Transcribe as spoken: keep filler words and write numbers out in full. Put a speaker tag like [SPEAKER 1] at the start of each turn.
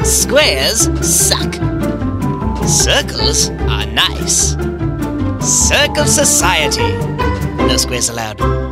[SPEAKER 1] Squares suck. Circles are nice. Circle society. No squares allowed.